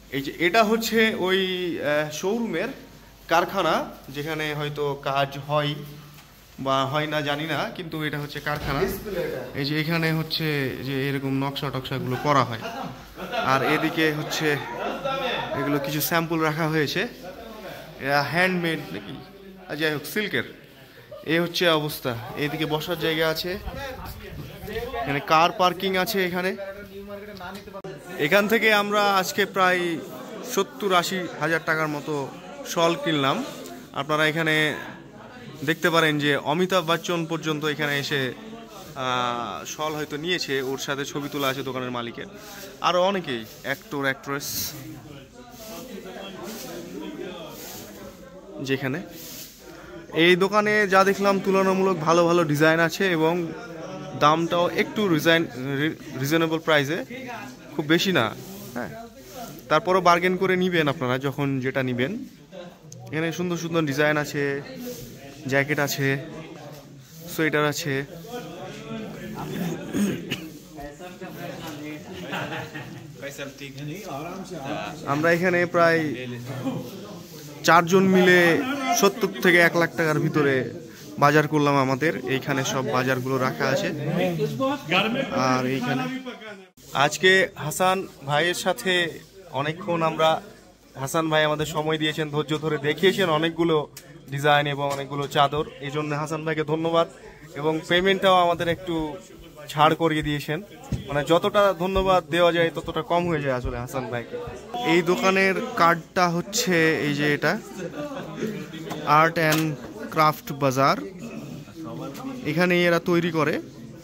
এই যে এটা হচ্ছে ওই শোরুমের কারখানা, যেখানে হয়তো কাজ হয় বা হয় না জানি না, কিন্তু এটা হচ্ছে কারখানা। এই যে এখানে হচ্ছে যে এরকম নকশা টকশাগুলো করা হয়, আর এদিকে হচ্ছে এগুলো কিছু স্যাম্পল রাখা হয়েছে, এরা হ্যান্ডমেড নাকি, যাই হোক সিল্কের। এই হচ্ছে অবস্থা। এইদিকে বসার জায়গা আছে, এখানে কার পার্কিং আছে। এখান থেকে আমরা আজকে প্রায় 70-80 হাজার টাকার মতো শল কিনলাম। আপনারা এখানে দেখতে পারেন যে অমিতাভ বচ্চন পর্যন্ত এখানে এসে শল হয়তো নিয়েছে, ওর সাথে ছবি তোলা আছে দোকানের মালিকের, আরও অনেকেই, অ্যাক্টর অ্যাক্ট্রেস। যেখানে এই দোকানে যা দেখলাম তুলনামূলক ভালো ভালো ডিজাইন আছে এবং দামটাও একটু রিজনেবল প্রাইসে, খুব বেশি না। হ্যাঁ, তারপরও বার্গেন করে নিবেন আপনারা যখন যেটা নিবেন। এখানে সুন্দর সুন্দর ডিজাইন আছে, জ্যাকেট আছে, সোয়েটার আছে। আমরা এখানে প্রায় 4 জন মিলে 70 থেকে 1 লাখ টাকার ভিতরে বাজার করলাম। আমাদের এইখানে সব বাজারগুলো রাখা আছে। আর এইখানে আজকে হাসান ভাইয়ের সাথে অনেকক্ষণ আমরা, হাসান ভাই আমাদের সময় দিয়েছেন, ধৈর্য ধরে দেখিয়েছেন অনেকগুলো ডিজাইন এবং অনেকগুলো চাদর। এই জন্য হাসান ভাইকে ধন্যবাদ, এবং পেমেন্টটাও আমাদের একটু ছাড় করিয়ে দিয়েছেন। মানে যতটা ধন্যবাদ দেওয়া যায় ততটা কম হয়ে যায় আসলে হাসান ভাইকে। এই দোকানের কার্ডটা হচ্ছে এই যে এটা আর্ট অ্যান্ড ক্রাফট বাজার, এখানে এরা তৈরি করে।